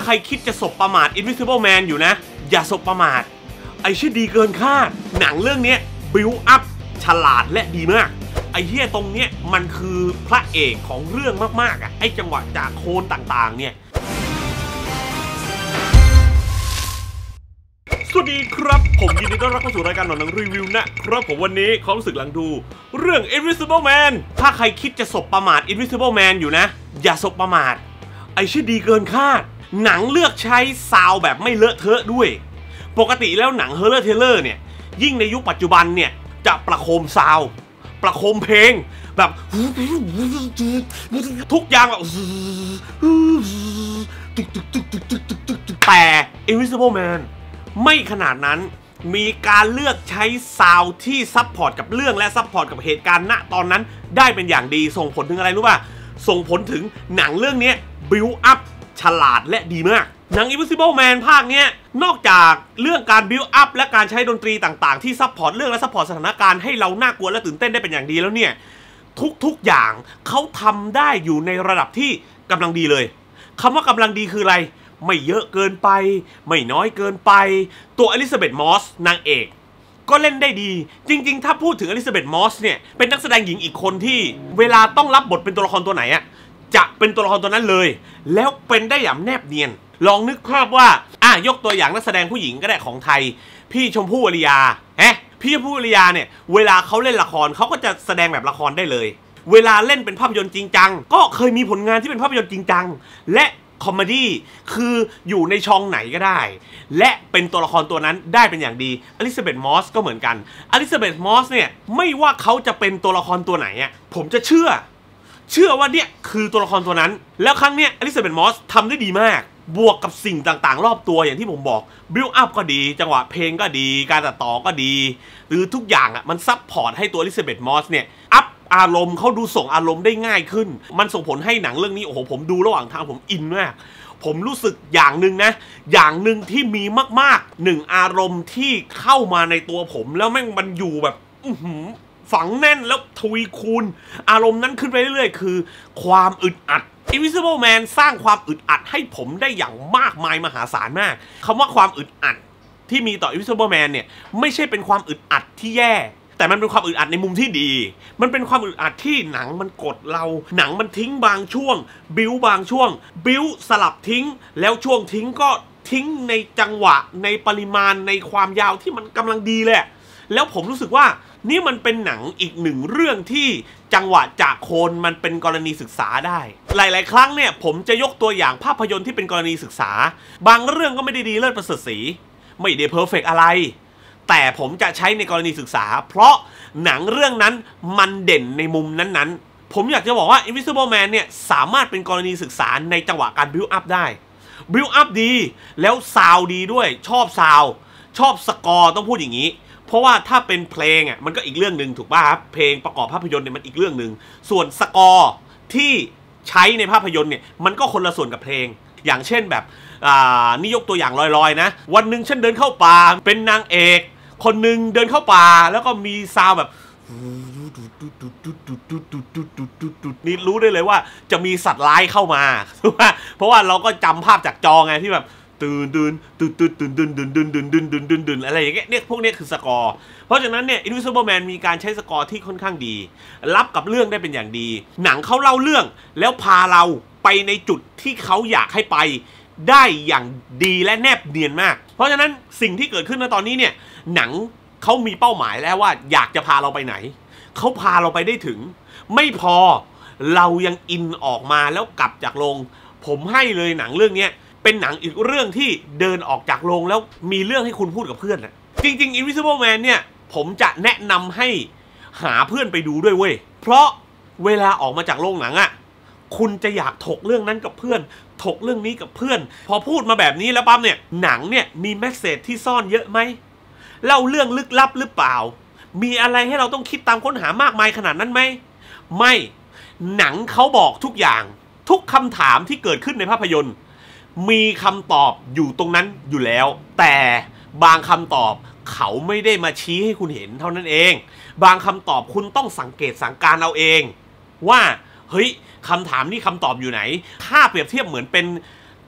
ใครคิดจะสบประมาท Invisible Man อยู่นะอย่าสบประมาทไอ้ชื่อดีเกินคาดหนังเรื่องนี้บิวอัพฉลาดและดีมากไอ้เหี้ยตรงเนี้ยมันคือพระเอกของเรื่องมากๆอ่ะไอ้จังหวะจากโคนต่างๆเนี่ยสวัสดีครับผมยินดีต้อนรับเข้าสู่รายการหนังรีวิวนะครับผมวันนี้เขารู้สึกหลังดูเรื่อง Invisible Man ถ้าใครคิดจะสบประมาท Invisible Man อยู่นะอย่าสบประมาทไอ้ชื่อดีเกินคาดหนังเลือกใช้ซาวแบบไม่เลอะเทอะด้วยปกติแล้วหนังเฮอร์เรอร์เทเลอร์เนี่ยยิ่งในยุคปัจจุบันเนี่ยจะประโคมซาวประโคมเพลงแบบทุกอย่างแบบแต่ Invisible Man ไม่ขนาดนั้นมีการเลือกใช้ซาวที่ซับพอร์ตกับเรื่องและซับพอร์ตกับเหตุการณ์ณตอนนั้นได้เป็นอย่างดีส่งผลถึงอะไรรู้ป่ะส่งผลถึงหนังเรื่องนี้บิวอัพฉลาดและดีมากหนัง Invisible Man ภาคเนี้ยนอกจากเรื่องการบิวอัพและการใช้ดนตรีต่างๆที่ซับพอร์ตเรื่องและซับพอร์ตสถานการณ์ให้เราน่ากลัวและตื่นเต้นได้เป็นอย่างดีแล้วเนี่ยทุกอย่างเขาทำได้อยู่ในระดับที่กำลังดีเลยคำว่ากำลังดีคืออะไรไม่เยอะเกินไปไม่น้อยเกินไปตัวอลิซาเบธมอสนางเอกก็เล่นได้ดีจริงๆถ้าพูดถึงอลิซาเบธมอสเนี่ยเป็นนักแสดงหญิงอีกคนที่เวลาต้องรับบทเป็นตัวละครตัวไหนอะจะเป็นตัวละครตัวนั้นเลยแล้วเป็นได้อย่างแนบเนียนลองนึกภาพว่ายกตัวอย่างนักแสดงผู้หญิงก็ได้ของไทยพี่ชมพู่อารยาพี่ชมพู่อารยาเนี่ยเวลาเขาเล่นละครเขาก็จะแสดงแบบละครได้เลยเวลาเล่นเป็นภาพยนตร์จริงจังก็เคยมีผลงานที่เป็นภาพยนตร์จริงจังและคอมเมดี้คืออยู่ในช่องไหนก็ได้และเป็นตัวละครตัวนั้นได้เป็นอย่างดีอลิซาเบธมอสก็เหมือนกันอลิซาเบธมอสเนี่ยไม่ว่าเขาจะเป็นตัวละครตัวไหนผมจะเชื่อว่าเนี่ยคือตัวละครตัวนั้นแล้วครั้งเนี้ยอลิซาเบธมอสทำได้ดีมากบวกกับสิ่งต่างๆรอบตัวอย่างที่ผมบอกบิลอัพก็ดีจังหวะเพลงก็ดีการตัดต่อก็ดีหรือทุกอย่างมันซับพอร์ตให้ตัวอลิซาเบธมอสเนี่ยอัพอารมณ์เขาดูส่งอารมณ์ได้ง่ายขึ้นมันส่งผลให้หนังเรื่องนี้โอ้โหผมดูระหว่างทางผมอินมากผมรู้สึกอย่างหนึ่งนะอย่างหนึ่งที่มีมากๆหนึ่งอารมณ์ที่เข้ามาในตัวผมแล้วแม่งมันอยู่แบบฝังแน่นแล้วทวีคูณอารมณ์นั้นขึ้นไปเรื่อยๆคือความอึดอัด Invisible Man สร้างความอึดอัดให้ผมได้อย่างมากมายมหาศาลมากคำว่าความอึดอัดที่มีต่อ Invisible Man เนี่ยไม่ใช่เป็นความอึดอัดที่แย่แต่มันเป็นความอึดอัดในมุมที่ดีมันเป็นความอึดอัดที่หนังมันกดเราหนังมันทิ้งบางช่วงบิ้วบางช่วงบิ้วสลับทิ้งแล้วช่วงทิ้งก็ทิ้งในจังหวะในปริมาณในความยาวที่มันกำลังดีเลยแล้วผมรู้สึกว่านี่มันเป็นหนังอีกหนึ่งเรื่องที่จังหวะจากโคนมันเป็นกรณีศึกษาได้หลายๆครั้งเนี่ยผมจะยกตัวอย่างภาพยนตร์ที่เป็นกรณีศึกษาบางเรื่องก็ไม่ได้ดีเลิศประเสริฐศรีไม่ได้เพอร์เฟกต์อะไรแต่ผมจะใช้ในกรณีศึกษาเพราะหนังเรื่องนั้นมันเด่นในมุมนั้นๆผมอยากจะบอกว่า Invisible Man เนี่ยสามารถเป็นกรณีศึกษาในจังหวะการบิวอัพได้บิวอัพดีแล้วซาวดีด้วยชอบซาวชอบสกอร์ต้องพูดอย่างนี้เพราะว่าถ้าเป็นเพลงมันก็อีกเรื่องหนึ่งถูกป่ะครับเพลงประกอบภาพยนตร์เนี่ยมันอีกเรื่องหนึ่งส่วนสกอร์ที่ใช้ในภาพยนตร์เนี่ยมันก็คนละส่วนกับเพลงอย่างเช่นแบบนี่ยกตัวอย่างลอยๆนะวันหนึ่งฉันเดินเข้าป่าเป็นนางเอกคนหนึ่งเดินเข้าป่าแล้วก็มีซาวแบบนี่รู้ได้เลยว่าจะมีสัตว์ร้ายเข้ามาเพราะว่าเราก็จำภาพจากจอไงที่แบบตื่นอะไรอย่างเงี้ยเนี่ยพวกนี้คือสกอร์เพราะฉะนั้นเนี่ย Invisible Man มีการใช้สกอร์ที่ค่อนข้างดีรับกับเรื่องได้เป็นอย่างดีหนังเขาเล่าเรื่องแล้วพาเราไปในจุดที่เขาอยากให้ไปได้อย่างดีและแนบเนียนมากเพราะฉะนั้นสิ่งที่เกิดขึ้นในตอนนี้เนี่ยหนังเขามีเป้าหมายแล้วว่าอยากจะพาเราไปไหนเขาพาเราไปได้ถึงไม่พอเรายังอินออกมาแล้วกลับจากโรงผมให้เลยหนังเรื่องนี้เป็นหนังอีกเรื่องที่เดินออกจากโรงแล้วมีเรื่องให้คุณพูดกับเพื่อนนะจริงๆ Invisible Man เนี่ยผมจะแนะนำให้หาเพื่อนไปดูด้วยเว้ยเพราะเวลาออกมาจากโรงหนังคุณจะอยากถกเรื่องนั้นกับเพื่อนถกเรื่องนี้กับเพื่อนพอพูดมาแบบนี้แล้วปั๊มเนี่ยหนังเนี่ยมีแมสเสจที่ซ่อนเยอะไหมเล่าเรื่องลึกลับหรือเปล่ามีอะไรให้เราต้องคิดตามค้นหามากมายขนาดนั้นไหมไม่หนังเขาบอกทุกอย่างทุกคำถามที่เกิดขึ้นในภาพยนตร์มีคำตอบอยู่ตรงนั้นอยู่แล้วแต่บางคำตอบเขาไม่ได้มาชี้ให้คุณเห็นเท่านั้นเองบางคำตอบคุณต้องสังเกตสังการเอาเองว่าเฮ้ยคำถามนี้คำตอบอยู่ไหนถ้าเปรียบเทียบเหมือนเป็น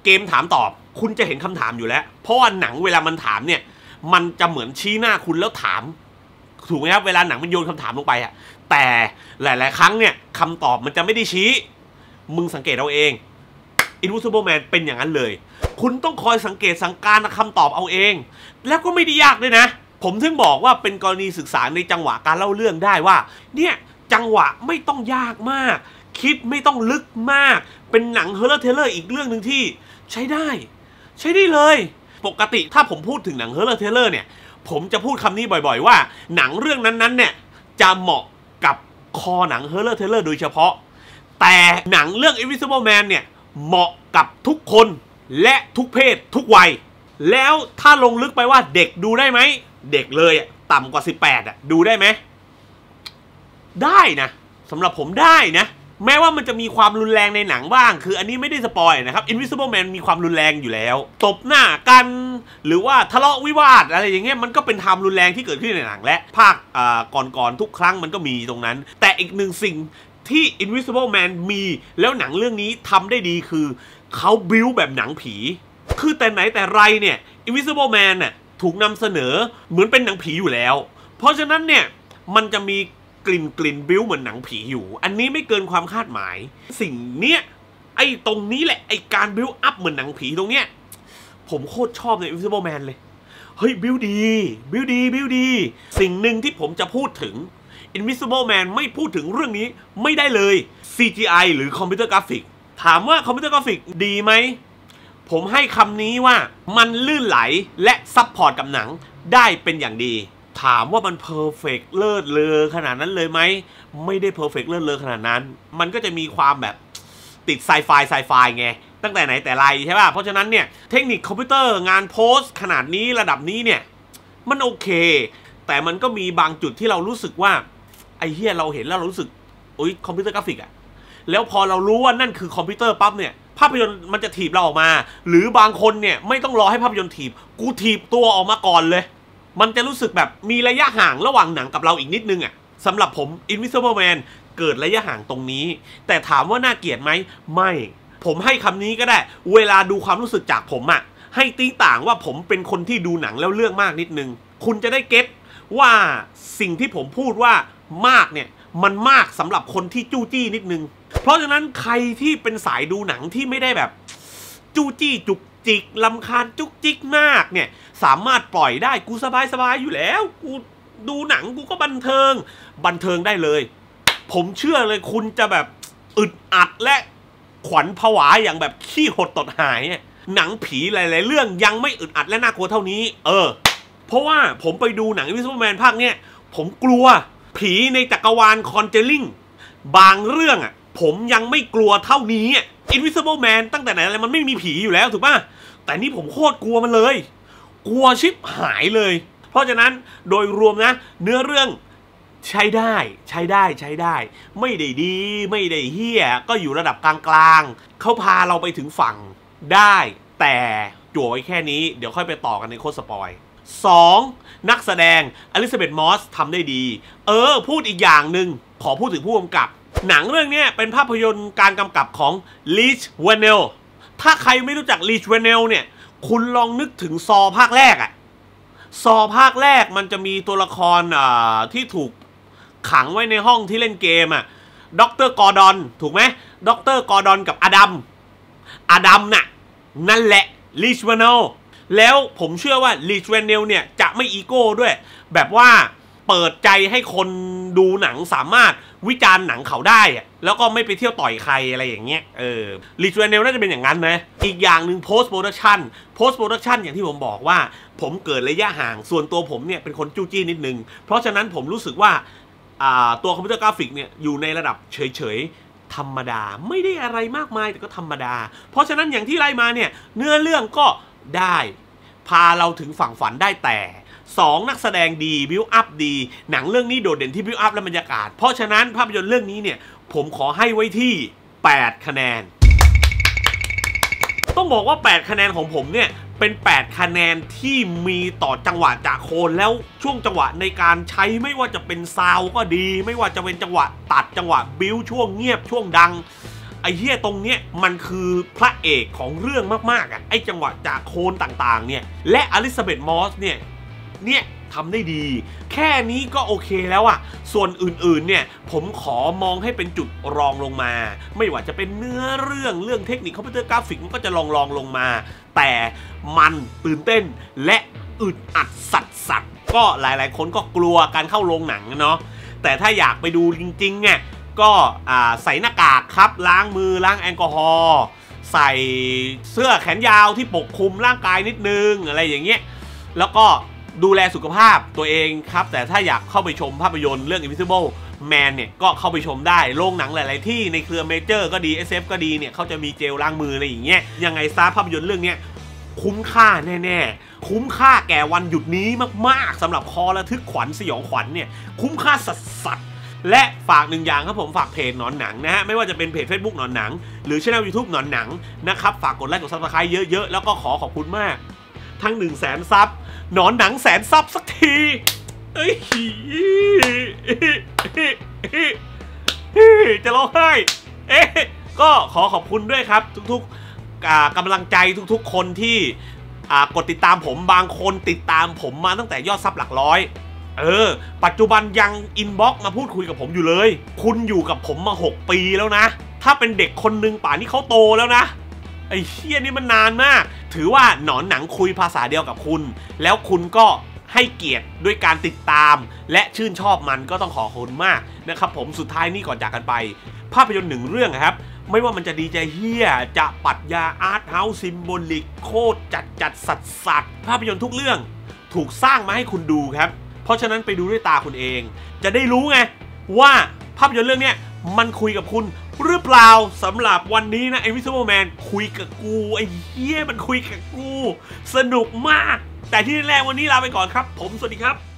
เกมถามตอบคุณจะเห็นคำถามอยู่แล้วเพราะว่าหนังเวลามันถามเนี่ยมันจะเหมือนชี้หน้าคุณแล้วถามถูกไหมครับเวลาหนังมันโยนคำถามลงไปอะแต่หลายๆครั้งเนี่ยคำตอบมันจะไม่ได้ชี้มึงสังเกตเอาเอง Invisible Man เป็นอย่างนั้นเลยคุณต้องคอยสังเกตสังการคำตอบเอาเองแล้วก็ไม่ได้ยากด้วยนะผมถึงบอกว่าเป็นกรณีศึกษาในจังหวะการเล่าเรื่องได้ว่าเนี่ยจังหวะไม่ต้องยากมากคิดไม่ต้องลึกมากเป็นหนังเฮอร์เทเลอร์อีกเรื่องหนึ่งที่ใช้ได้เลยปกติถ้าผมพูดถึงหนังเฮอร์เทเลอร์เนี่ยผมจะพูดคำนี้บ่อยๆว่าหนังเรื่องนั้นๆเนี่ยจะเหมาะกับคอหนังเฮอร์เทเลอร์โดยเฉพาะแต่หนังเรื่อง Invisible Man เนี่ยเหมาะกับทุกคนและทุกเพศทุกวัยแล้วถ้าลงลึกไปว่าเด็กดูได้ไหมเด็กเลยต่ำกว่า18ดูได้ไหมได้นะสำหรับผมได้นะแม้ว่ามันจะมีความรุนแรงในหนังบ้างคืออันนี้ไม่ได้สปอยนะครับ Invisible Man มีความรุนแรงอยู่แล้วตบหน้ากันหรือว่าทะเลาะวิวาทอะไรอย่างเงี้ยมันก็เป็นความรุนแรงที่เกิดขึ้นในหนังและภาคก่อนทุกครั้งมันก็มีตรงนั้นแต่อีกหนึ่งสิ่งที่ Invisible Man มีแล้วหนังเรื่องนี้ทำได้ดีคือเขาบิ้วแบบหนังผีคือแต่ไหนแต่ไรเนี่ย Invisible Man น่ะถูกนำเสนอเหมือนเป็นหนังผีอยู่แล้วเพราะฉะนั้นเนี่ยมันจะมีกลิ่นบิ้วเหมือนหนังผีอยู่อันนี้ไม่เกินความคาดหมายสิ่งเนี้ยไอ้ตรงนี้แหละไอ้การบิ้วอัพเหมือนหนังผีตรงเนี้ยผมโคตรชอบใน Invisible Man เลยเฮ้ยบิ้วดีสิ่งหนึ่งที่ผมจะพูดถึง Invisible Man ไม่พูดถึงเรื่องนี้ไม่ได้เลย CGI หรือคอมพิวเตอร์กราฟิกถามว่าคอมพิวเตอร์กราฟิกดีไหมผมให้คำนี้ว่ามันลื่นไหลและซัพพอร์ตกับหนังได้เป็นอย่างดีถามว่ามันเพอร์เฟกต์เลิศเลอขนาดนั้นเลยไหมไม่ได้เพอร์เฟกต์เลิศเลอขนาดนั้นมันก็จะมีความแบบติดไซไฟไงตั้งแต่ไหนแต่ไรใช่ป่ะเพราะฉะนั้นเนี่ยเทคนิคคอมพิวเตอร์งานโพสขนาดนี้ระดับนี้เนี่ยมันโอเคแต่มันก็มีบางจุดที่เรารู้สึกว่าไอ้เหี้ยเราเห็นแล้วเรารู้สึกโอ๊ยคอมพิวเตอร์กราฟิกแล้วพอเรารู้ว่านั่นคือคอมพิวเตอร์ปั๊บเนี่ยภาพยนตร์มันจะถีบเราออกมาหรือบางคนเนี่ยไม่ต้องรอให้ภาพยนตร์ถีบกูถีบตัวออกมาก่อนเลยมันจะรู้สึกแบบมีระยะห่างระหว่างหนังกับเราอีกนิดนึงสำหรับผม Invisible Man เกิดระยะห่างตรงนี้แต่ถามว่าน่าเกลียดไหมไม่ผมให้คำนี้ก็ได้เวลาดูความรู้สึกจากผมให้ติ้งต่างว่าผมเป็นคนที่ดูหนังแล้วเรื่องมากนิดนึงคุณจะได้เก็ตว่าสิ่งที่ผมพูดว่ามากเนี่ยมันมากสำหรับคนที่จู้จี้นิดนึงเพราะฉะนั้นใครที่เป็นสายดูหนังที่ไม่ได้แบบจู้จี้จุกจิกลำคาญจุกจิกมากเนี่ยสามารถปล่อยได้กูสบายอยู่แล้วกูดูหนังกูก็บันเทิงได้เลยผมเชื่อเลยคุณจะแบบอึดอัดและขวัญผวาอย่างแบบขี้หดตดหายหนังผีหลายๆเรื่องยังไม่อึดอัดและน่ากลัวเท่านี้เพราะว่าผมไปดูหนัง Invisible Man ภาคเนี้ยผมกลัวผีในจักรวาลคอนเจอริงบางเรื่องผมยังไม่กลัวเท่านี้ Invisible Man ตั้งแต่ไหนอะไรมันไม่มีผีอยู่แล้วถูกป่ะแต่นี่ผมโคตรกลัวมันเลยกลัวชิบหายเลยเพราะฉะนั้นโดยรวมนะเนื้อเรื่องใช้ได้ไม่ได้ดีไม่ได้เหี้ยก็อยู่ระดับกลางๆเขาพาเราไปถึงฝั่งได้แต่จั่วไว้แค่นี้เดี๋ยวค่อยไปต่อกันในโค้ดสปอย2นักแสดงอลิซาเบธมอสทำได้ดีพูดอีกอย่างหนึ่งขอพูดถึงผู้กำกับหนังเรื่องนี้เป็นภาพยนตร์การกำกับของลีชเวเนลถ้าใครไม่รู้จักลีชเวเนลเนี่ยคุณลองนึกถึงซอภาคแรกซอภาคแรกมันจะมีตัวละครที่ถูกขังไว้ในห้องที่เล่นเกมด็อกเตอร์กอร์ดอนถูกไหมด็อกเตอร์กอร์ดอนกับอดัมนั่นแหละลีชเวเนลแล้วผมเชื่อว่าลีชเวเนลเนี่ยจะไม่อีโก้ด้วยแบบว่าเปิดใจให้คนดูหนังสามารถวิจารณ์หนังเขาได้แล้วก็ไม่ไปเที่ยวต่อยใครอะไรอย่างเงี้ยลีชเวเนลน่าจะเป็นอย่างนั้นนะอีกอย่างหนึ่งโพสต์โปรดักชันอย่างที่ผมบอกว่าผมเกิดระยะห่างส่วนตัวผมเนี่ยเป็นคนจู้จี้นิดนึงเพราะฉะนั้นผมรู้สึกว่าตัวคอมพิวเตอร์กราฟิกเนี่ยอยู่ในระดับเฉยธรรมดาไม่ได้อะไรมากมายแต่ก็ธรรมดาเพราะฉะนั้นอย่างที่ไล่มาเนี่ยเนื้อเรื่องก็ได้พาเราถึงฝั่งฝันได้แต่2นักแสดงดีบิวอัพดีหนังเรื่องนี้โดดเด่นที่บิวอัพและบรรยากาศเพราะฉะนั้นภาพยนตร์เรื่องนี้เนี่ยผมขอให้ไว้ที่8คะแนนต้องบอกว่า8คะแนนของผมเนี่ยเป็น8คะแนนที่มีต่อจังหวะจากโคนแล้วช่วงจังหวะในการใช้ไม่ว่าจะเป็นซาวก็ดีไม่ว่าจะเป็นจังหวะตัดจังหวะบิวช่วงเงียบช่วงดังอ้เหี้ยตรงเนี้ยมันคือพระเอกของเรื่องมากๆอ่ะไอ้จังหวะจากโคนต่างๆเนี่ยและอลิซาเบธมอสเนี่ยทำได้ดีแค่นี้ก็โอเคแล้วอ่ะส่วนอื่นๆเนี่ยผมขอมองให้เป็นจุดรองลงมาไม่ว่าจะเป็นเนื้อเรื่องเทคนิคคอมพิวเตอร์กราฟิกมันก็จะลองลงมาแต่มันตื่นเต้นและอึดอัดสัสก็หลายๆคนก็กลัวการเข้าโรงหนังเนาะแต่ถ้าอยากไปดูจริงๆเนี่ยก็ใส่หน้ากากครับล้างมือล้างแอลกอฮอล์ใส่เสื้อแขนยาวที่ปกคลุมร่างกายนิดนึงอะไรอย่างเงี้ยแล้วก็ดูแลสุขภาพตัวเองครับแต่ถ้าอยากเข้าไปชมภาพยนตร์เรื่อง Invisible Man เนี่ยก็เข้าไปชมได้โรงหนังหลายๆที่ในเครือเมเจอร์ก็ดี SF ก็ดีเนี่ยเขาจะมีเจลล้างมืออะไรอย่างเงี้ยยังไงซะภาพยนตร์เรื่องนี้คุ้มค่าแน่ๆคุ้มค่าแก่วันหยุดนี้มากๆสำหรับคอระทึกขวัญสยองขวัญเนี่ยคุ้มค่าสัสๆและฝากหนึ่งอย่างครับผมฝากเพจหนอนหนังนะฮะไม่ว่าจะเป็นเพจ Facebook หนอนหนังหรือ Channel YouTube หนอนหนังนะครับฝากกดไลค์กด Subscribe เยอะๆแล้วก็ขอบคุณมากทั้ง 100,000 ซับหนอนหนัง100,000 ซับสักทีเอ้ยจะร้องไห้ก็ขอบคุณด้วยครับทุกๆกำลังใจทุกๆคนที่กดติดตามผมบางคนติดตามผมมาตั้งแต่ยอดซับหลักร้อยปัจจุบันยังอินบ็อกซ์มาพูดคุยกับผมอยู่เลยคุณอยู่กับผมมา6 ปีแล้วนะถ้าเป็นเด็กคนนึงป่านนี้เขาโตแล้วนะไอ้เหี้ยนี่มันนานมากถือว่าหนอนหนังคุยภาษาเดียวกับคุณแล้วคุณก็ให้เกียรติด้วยการติดตามและชื่นชอบมันก็ต้องขอบคุณมากนะครับผมสุดท้ายนี่ก่อนจากกันไปภาพยนตร์1 เรื่องครับไม่ว่ามันจะดีใจเฮียจะปรัชญาอาร์ตเฮาส์ซิมโบลิกโคตรจัดสัสภาพยนตร์ทุกเรื่องถูกสร้างมาให้คุณดูครับเพราะฉะนั้นไปดูด้วยตาคุณเองจะได้รู้ไงว่าภาพยนตร์เรื่องนี้มันคุยกับคุณหรือเปล่าสำหรับวันนี้นะ Invisible Man คุยกับกูไอ้เหี้ยมันคุยกับกูสนุกมากแต่ที่แรกวันนี้ลาไปก่อนครับผมสวัสดีครับ